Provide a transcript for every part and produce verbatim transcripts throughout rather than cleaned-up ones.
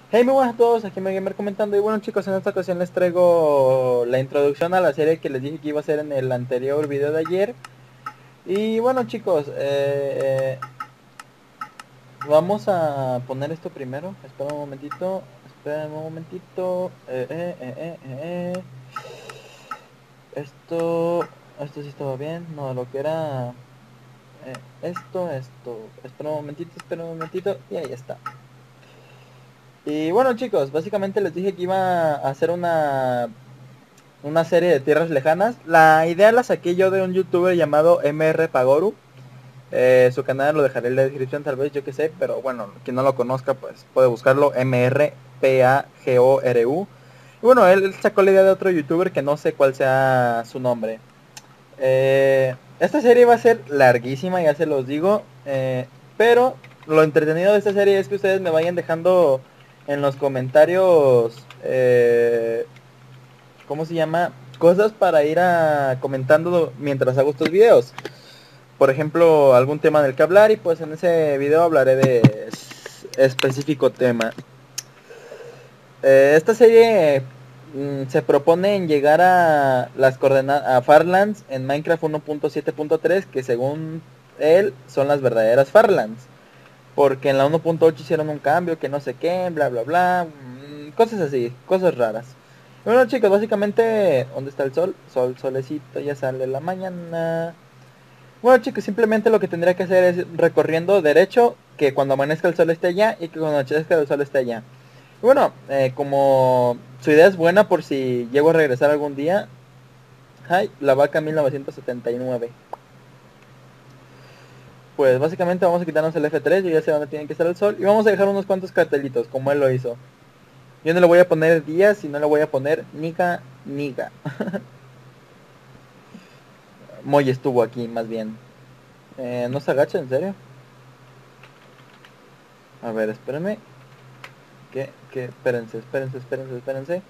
Hey, muy buenas a todos, aquí me Gamer comentando. Y bueno, chicos, en esta ocasión les traigo la introducción a la serie que les dije que iba a hacer en el anterior video de ayer. Y bueno, chicos, eh, eh, vamos a poner esto primero. Espera un momentito, espera un momentito. Eh, eh, eh, eh, eh, eh. Esto, esto sí estaba bien, no, lo que era eh, esto, esto. Espera un momentito, espera un momentito, y ahí está. Y bueno, chicos, básicamente les dije que iba a hacer una una serie de tierras lejanas. La idea la saqué yo de un youtuber llamado M R Pagoru. Eh, su canal lo dejaré en la descripción tal vez, yo que sé, pero bueno, quien no lo conozca pues puede buscarlo. M R P A G O R U. Y bueno, él sacó la idea de otro youtuber que no sé cuál sea su nombre. Eh, esta serie va a ser larguísima, ya se los digo. Eh, pero lo entretenido de esta serie es que ustedes me vayan dejando en los comentarios eh, ¿cómo se llama? Cosas para ir a comentando mientras hago estos videos. Por ejemplo, algún tema del que hablar y pues en ese video hablaré de específico tema. Eh, esta serie mm, se propone en llegar a las coordenadas a Farlands en Minecraft uno punto siete punto tres, que según él son las verdaderas Farlands. Porque en la uno punto ocho hicieron un cambio, que no sé qué, bla bla bla, mm, cosas así, cosas raras. Bueno chicos, básicamente, ¿dónde está el sol? Sol, solecito, ya sale la mañana. Bueno chicos, simplemente lo que tendría que hacer es recorriendo derecho, que cuando amanezca el sol esté allá y que cuando anochezca el sol esté allá. Y bueno, eh, como su idea es buena por si llego a regresar algún día. Ay, la vaca mil novecientos setenta y nueve. Pues básicamente vamos a quitarnos el F tres, yo ya sé dónde tiene que estar el sol. Y vamos a dejar unos cuantos cartelitos, como él lo hizo. Yo no le voy a poner días y no le voy a poner niga, niga. Moy estuvo aquí, más bien. Eh, no se agacha, en serio. A ver, espérenme. Que, que, espérense, espérense, espérense, espérense.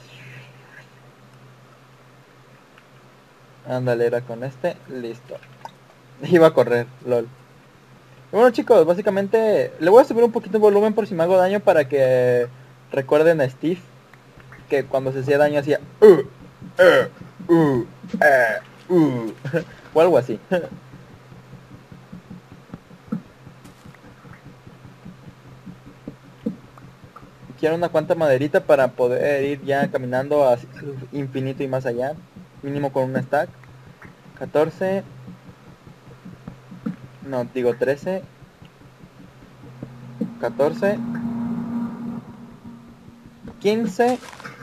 Ándale, era con este. Listo. Iba a correr, lol. Y bueno chicos, básicamente le voy a subir un poquito el volumen por si me hago daño para que recuerden a Steve. Que cuando se hacía daño hacía... Uh, uh, uh, uh, uh. O algo así. Quiero una cuanta maderita para poder ir ya caminando hacia infinito y más allá. Mínimo con un stack. catorce. No, digo trece. catorce. quince.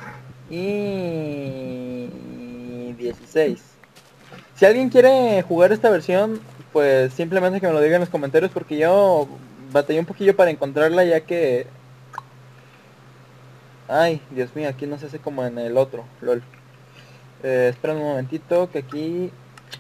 Y dieciséis. Si alguien quiere jugar esta versión, pues simplemente que me lo diga en los comentarios porque yo batallé un poquillo para encontrarla ya que... Ay, Dios mío, aquí no se hace como en el otro, lol. Eh, espera un momentito que aquí...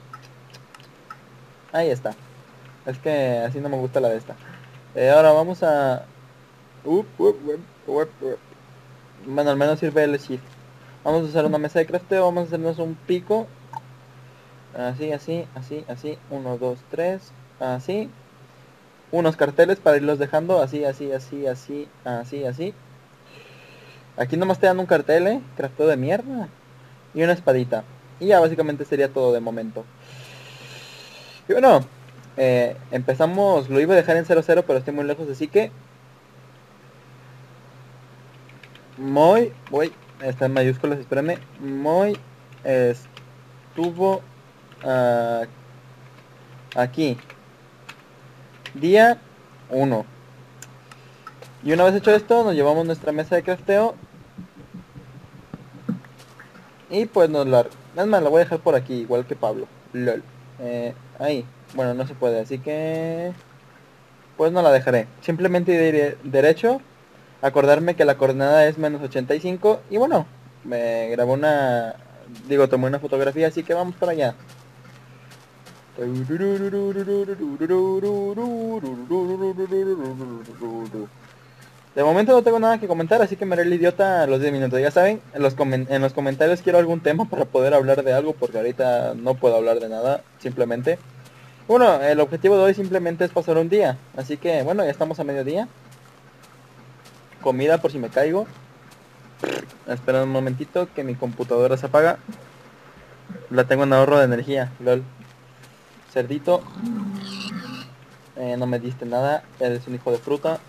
Ahí está. Es que así no me gusta la de esta. Eh, ahora vamos a... Up, up, up, up, up. Bueno, al menos sirve el shift. Vamos a usar una mesa de crafteo, vamos a hacernos un pico. Así, así, así, así. Uno, dos, tres. Así. Unos carteles para irlos dejando. Así, así, así, así, así, así. Aquí nomás te dan un cartel, eh. Crafteo de mierda. Y una espadita. Y ya básicamente sería todo de momento. Y bueno, eh, empezamos, lo iba a dejar en cero cero, pero estoy muy lejos, así que... Muy, voy, está en mayúsculas, espérame. Muy estuvo uh, aquí. Día uno. Y una vez hecho esto, nos llevamos nuestra mesa de crafteo. Y pues nos la... Es más, la voy a dejar por aquí, igual que Pablo. LOL. Eh, ahí. Bueno, no se puede, así que... Pues no la dejaré. Simplemente iré derecho. Acordarme que la coordenada es menos ochenta y cinco. Y bueno, me grabó una... Digo, tomé una fotografía, así que vamos para allá. De momento no tengo nada que comentar, así que me haré el idiota los diez minutos. Ya saben, en los, en los comentarios quiero algún tema para poder hablar de algo, porque ahorita no puedo hablar de nada, simplemente. Bueno, el objetivo de hoy simplemente es pasar un día, así que bueno, ya estamos a mediodía. comida por si me caigo. Espera un momentito que mi computadora se apaga. La tengo en ahorro de energía, lol. Cerdito. Eh, no me diste nada, eres un hijo de fruta.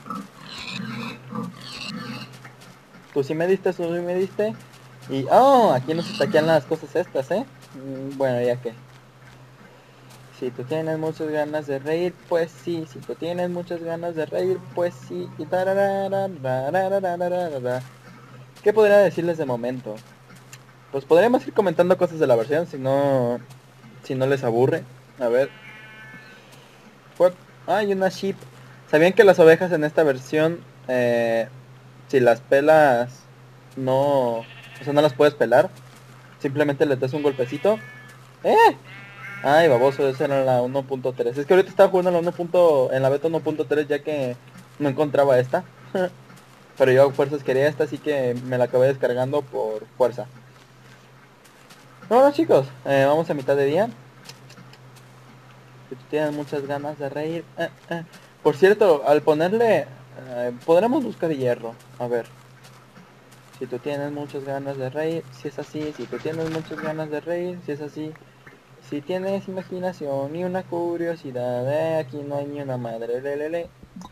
Tú sí me diste, tú sí me diste. Y, oh, aquí nos estaquean las cosas estas, ¿eh? Mm, Bueno, ya que. Si tú tienes muchas ganas de reír, pues sí. Si tú tienes muchas ganas de reír, pues sí. Y tarararararararararara. ¿Qué podría decirles de momento? Pues podríamos ir comentando cosas de la versión, si no, si no les aburre. A ver. What? Hay una sheep. ¿Sabían que las ovejas en esta versión, eh, si las pelas, no, o sea, no las puedes pelar? Simplemente les das un golpecito. ¡Eh! Ay, baboso, esa era la uno punto tres. Es que ahorita estaba jugando en la uno. En la beta uno punto tres ya que no encontraba esta. Pero yo a fuerzas quería esta, así que me la acabé descargando por fuerza. Bueno chicos, eh, vamos a mitad de día. Si tú tienes muchas ganas de reír. Eh, eh. Por cierto, al ponerle... Eh, podremos buscar hierro. A ver. Si tú tienes muchas ganas de reír, si es así. Si tú tienes muchas ganas de reír, si es así. Si tienes imaginación y una curiosidad, eh, aquí no hay ni una madre, lelele.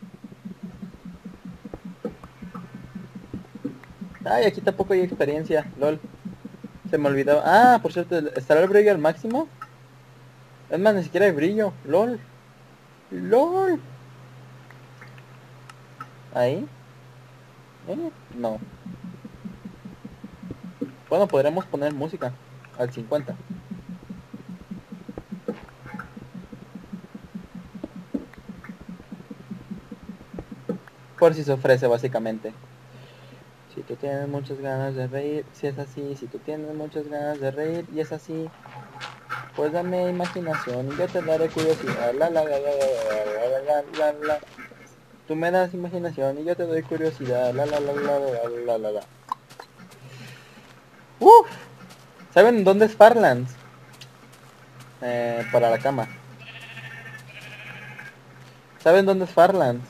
Ay, aquí tampoco hay experiencia, lol. Se me olvidó. Ah, por cierto, ¿estará el brillo al máximo? Es más, ni siquiera hay brillo, lol. Lol. Ahí. Eh, no. Bueno, podremos poner música al cincuenta. Por si se ofrece, básicamente. Si tú tienes muchas ganas de reír, si es así. Si tú tienes muchas ganas de reír y es así, pues dame imaginación y yo te daré curiosidad. La la la la la la la la la la. Tú me das imaginación y yo te doy curiosidad. La la la la la la la la. Uf. ¿Saben dónde es Farlands? Eh, para la cama. ¿Saben dónde es Farlands?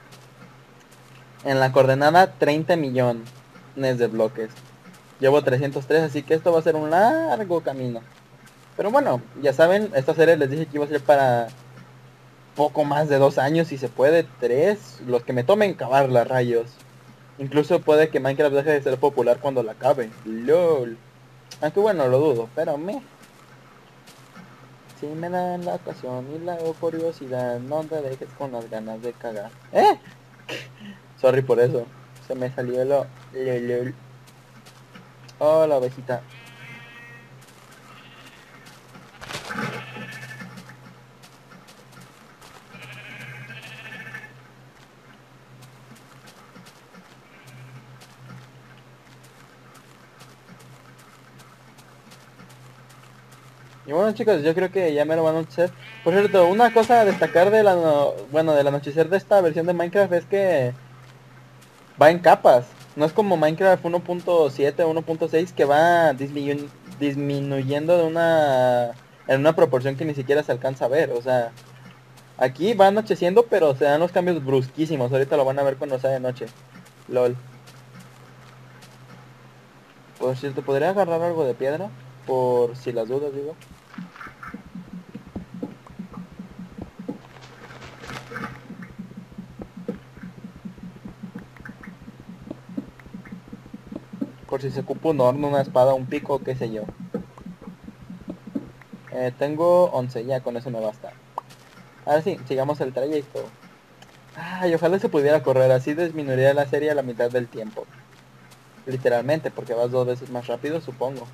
En la coordenada treinta millones de bloques. Llevo trescientos tres, así que esto va a ser un largo camino. Pero bueno, ya saben, esta serie les dije que iba a ser para poco más de dos años, si se puede, tres, los que me tomen cavarla, rayos. Incluso puede que Minecraft deje de ser popular cuando la acabe. LOL. Aunque bueno, lo dudo, pero me... Si me dan la ocasión y la curiosidad, no te dejes con las ganas de cagar. ¿Eh? Sorry por eso. Se me salió lo... LOL. Hola, ovejita. Y bueno chicos, yo creo que ya me lo van a anochecer. Por cierto, una cosa a destacar de la no... bueno, del anochecer de esta versión de Minecraft es que va en capas. No es como Minecraft uno punto siete o uno punto seis que va disminu- disminuyendo de una en una proporción que ni siquiera se alcanza a ver. O sea, aquí va anocheciendo, pero se dan los cambios brusquísimos. Ahorita lo van a ver cuando sea de noche. LOL. Por cierto, ¿podría agarrar algo de piedra? Por si las dudas, digo. Por si se ocupa un horno, una espada, un pico, qué sé yo. Eh, tengo once, ya con eso me basta. Ahora sí, sigamos el trayecto. Ay, ojalá se pudiera correr, así disminuiría la serie a la mitad del tiempo. Literalmente, porque vas dos veces más rápido, supongo.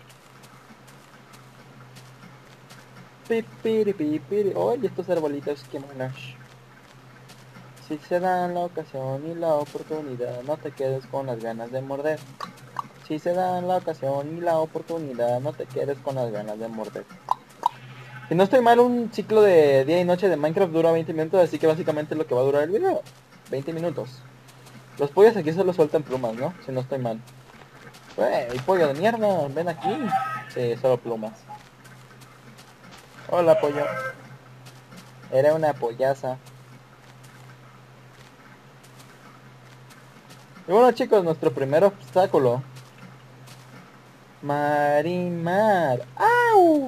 Pipiri, pipiri. Oye, estos arbolitos, qué monos. Si se dan la ocasión y la oportunidad, no te quedes con las ganas de morder. Si se dan la ocasión y la oportunidad, no te quedes con las ganas de morder. Si no estoy mal, un ciclo de día y noche de Minecraft dura veinte minutos, así que básicamente es lo que va a durar el video. veinte minutos. Los pollos aquí solo sueltan plumas, ¿no? Si no estoy mal. ¡Eh, el pollo de mierda! ¡Ven aquí! Sí, solo plumas. Hola, pollo. Era una pollaza. Y bueno chicos, nuestro primer obstáculo. Marimar. ¡Au!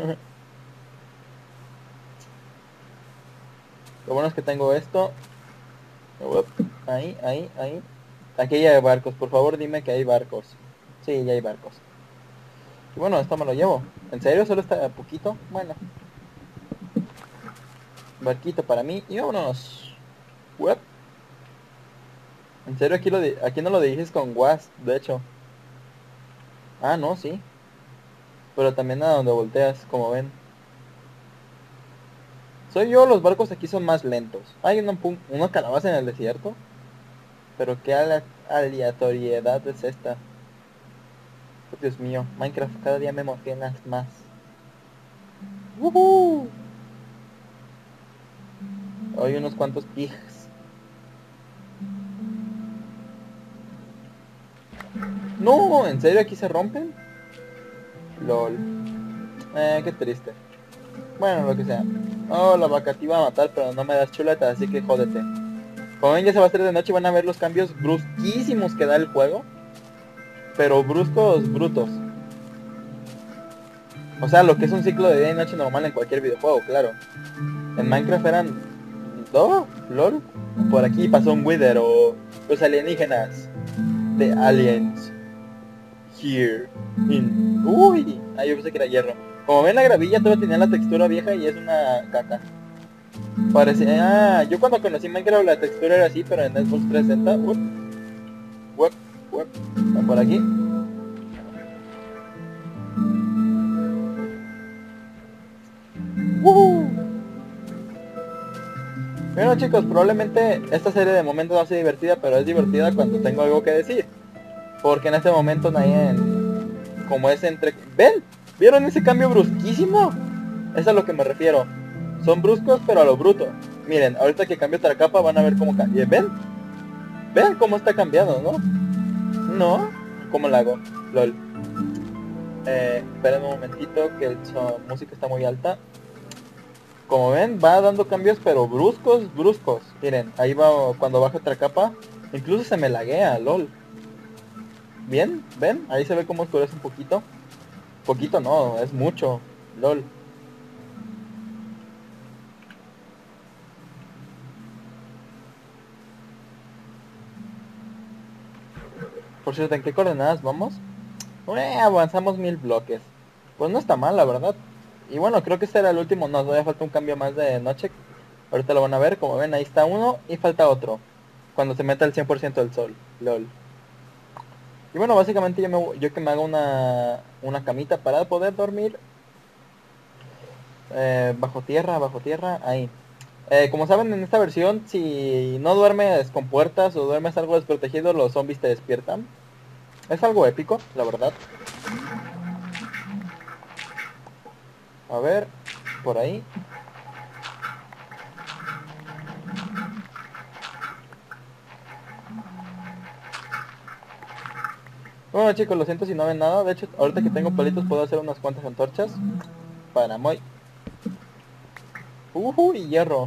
Lo bueno es que tengo esto. Uep, ahí, ahí, ahí. Aquí ya hay barcos, por favor dime que hay barcos. Sí, ya hay barcos. Y bueno, esto me lo llevo. ¿En serio? ¿Solo está poquito? Bueno. Barquito para mí y vámonos. Uep. En serio, aquí, lo di- aquí no lo diriges con guas, de hecho. Ah, no, sí. Pero también a donde volteas, como ven. Soy yo, los barcos aquí son más lentos. Hay una, pun- una calabaza en el desierto. Pero qué ale- aleatoriedad es esta. Oh, Dios mío, Minecraft cada día me emocionas más. ¡Woohoo! Hay unos cuantos pigs. No, ¿en serio aquí se rompen? LOL. Eh, qué triste. Bueno, lo que sea. Oh, la vaca te iba a matar, pero no me das chuleta, así que jódete. Como ven, ya se va a hacer de noche y van a ver los cambios brusquísimos que da el juego. Pero bruscos, brutos. O sea, lo que es un ciclo de día y noche normal en cualquier videojuego, claro. En Minecraft eran... ¿No? ¿Lol? Por aquí pasó un Wither o... Los alienígenas. The aliens. Here. In... Uy. Ah, yo pensé que era hierro. Como ven, la gravilla todavía tenía la textura vieja y es una caca. Parecía... Ah, yo cuando conocí Minecraft la textura era así, pero en Xbox trescientos sesenta... Uy. Web, web. Va por aquí. ¡Woohoo! Bueno chicos, probablemente esta serie de momentos no sea divertida, pero es divertida cuando tengo algo que decir. Porque en este momento nadie en... Como es entre... ¿Ven? ¿Vieron ese cambio brusquísimo? Es a lo que me refiero. Son bruscos pero a lo bruto. Miren, ahorita que cambio otra capa van a ver cómo cambia. ¿Ven? ¿Ven cómo está cambiando, no? ¿No? ¿Cómo la hago? LOL. Eh, esperen un momentito que la música está muy alta. Como ven, va dando cambios pero bruscos, bruscos. Miren, ahí va cuando bajo otra capa. Incluso se me laguea, lol. Bien, ven, ahí se ve cómo oscurece un poquito. Poquito no, es mucho, lol. Por cierto, ¿en qué coordenadas vamos? Eh, avanzamos mil bloques. Pues no está mal, la verdad. Y bueno, creo que este era el último. Nos todavía falta un cambio más de noche. Ahorita lo van a ver, como ven, ahí está uno y falta otro. Cuando se meta el cien por ciento del sol, lol. Y bueno, básicamente yo, me, yo que me hago una, una camita para poder dormir. Eh, bajo tierra, bajo tierra, ahí. Eh, como saben, en esta versión, si no duermes con puertas o duermes algo desprotegido, los zombies te despiertan. Es algo épico, la verdad. A ver, por ahí. Bueno chicos, lo siento si no ven nada. De hecho, ahorita que tengo palitos puedo hacer unas cuantas antorchas. Para muy... Uh, y hierro.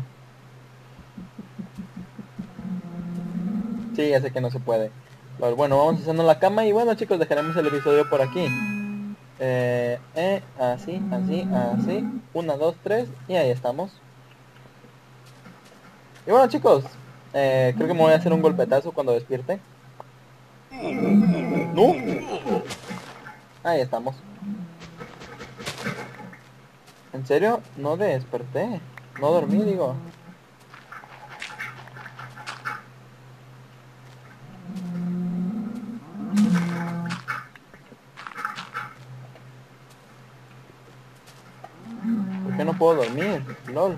Sí, ya sé que no se puede. Pero bueno, vamos haciendo la cama y bueno chicos, dejaremos el episodio por aquí. Eh, eh, así, así, así. Una, dos, tres. Y ahí estamos. Y bueno chicos, eh, creo que me voy a hacer un golpetazo cuando despierte. ¿No? Ahí estamos. ¿En serio? No desperté. No dormí, digo. ¿Por qué no puedo dormir? LOL.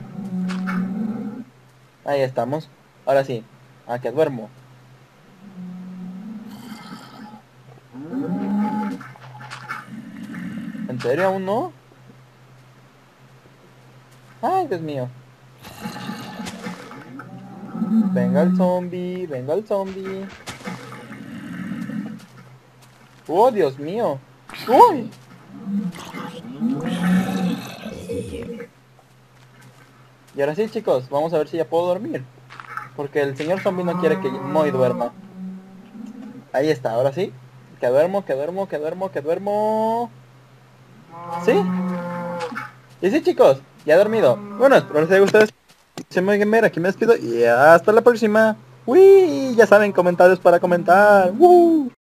Ahí estamos. Ahora sí. ¿A que duermo? ¿En serio aún no? Ay, Dios mío. Venga el zombie, venga el zombie. Oh, Dios mío. Uy. Y ahora sí, chicos, vamos a ver si ya puedo dormir. Porque el señor zombie no quiere que Moy duerma. Ahí está, ahora sí. Que duermo, que duermo, que duermo, que duermo. ¿Sí? Y sí, chicos, ya he dormido. Bueno, espero les haya gustado. Soy muy gamer, aquí me despido y hasta la próxima. Uy, ya saben, comentarios para comentar. ¡Woo!